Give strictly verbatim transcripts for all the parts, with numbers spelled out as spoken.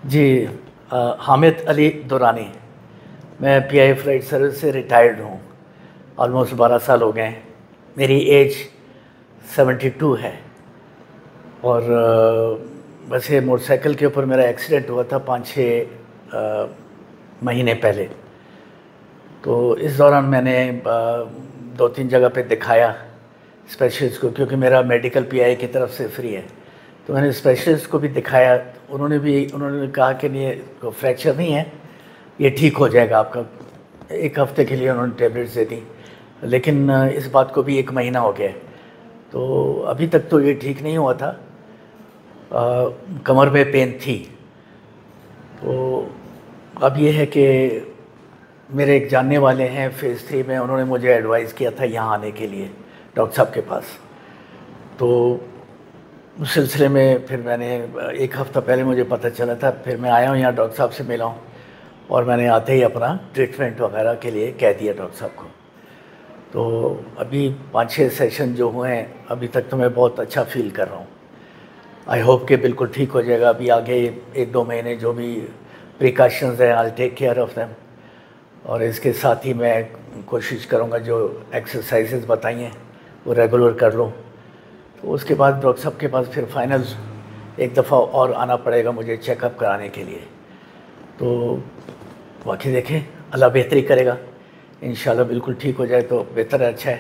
जी, अ, हामिद अली दुरानी। मैं PI flight service से retired हूँ। ऑलमोस्ट बारह साल हो गए हैं। मेरी एज सेवेंटी टू है और अ, वैसे मोटरसाइकिल के ऊपर मेरा एक्सीडेंट हुआ था पाँच छः महीने पहले। तो इस दौरान मैंने अ, दो तीन जगह पे दिखाया स्पेशलिस्ट को, क्योंकि मेरा मेडिकल पीआई की तरफ से फ्री है। तो मैंने स्पेशलिस्ट को भी दिखाया, उन्होंने भी उन्होंने कहा कि नहीं, को फ्रैक्चर नहीं है, ये ठीक हो जाएगा आपका। एक हफ्ते के लिए उन्होंने टेबलेट्स दे दी, लेकिन इस बात को भी एक महीना हो गया। तो अभी तक तो ये ठीक नहीं हुआ था। आ, कमर में पेन थी। तो अब ये है कि मेरे एक जानने वाले हैं फेज़ थ्री में, उन्होंने मुझे एडवाइस किया था यहाँ आने के लिए डॉक्टर साहब के पास। तो उस सिलसिले में फिर मैंने एक हफ़्ता पहले मुझे पता चला था, फिर मैं आया हूँ यहाँ, डॉक्टर साहब से मिला हूँ और मैंने आते ही अपना ट्रीटमेंट वगैरह के लिए कह दिया डॉक्टर साहब को। तो अभी पाँच छः सेशन जो हुए हैं अभी तक तो मैं बहुत अच्छा फील कर रहा हूँ। आई होप कि बिल्कुल ठीक हो जाएगा। अभी आगे एक दो महीने जो भी प्रिकॉशंस हैं, I take care of them. और इसके साथ ही मैं कोशिश करूँगा जो एक्सरसाइजेज बताई हैं वो रेगुलर कर लूँ। तो उसके बाद डॉक्टर साहब के पास फिर फाइनल एक दफ़ा और आना पड़ेगा मुझे चेकअप कराने के लिए। तो बाकी देखें, अल्लाह बेहतरी करेगा, इंशाल्लाह बिल्कुल ठीक हो जाए तो बेहतर है, अच्छा है।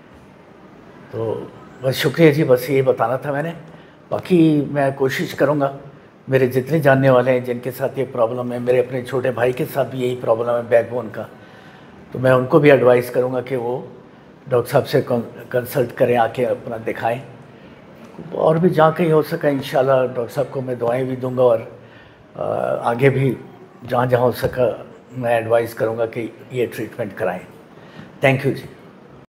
तो बस शुक्रिया जी, बस यही बताना था मैंने। बाकी मैं कोशिश करूँगा, मेरे जितने जानने वाले हैं जिनके साथ ये प्रॉब्लम है, मेरे अपने छोटे भाई के साथ भी यही प्रॉब्लम है बैकबोन का, तो मैं उनको भी एडवाइस करूँगा कि वो डॉक्टर साहब से कंसल्ट करें, आके अपना दिखाएं। और भी जहाँ कहीं हो सका इंशाल्लाह डॉक्टर साहब को मैं दुआएं भी दूंगा और आगे भी जहाँ जहाँ हो सका मैं एडवाइस करूँगा कि ये ट्रीटमेंट कराएं। Thank you ji.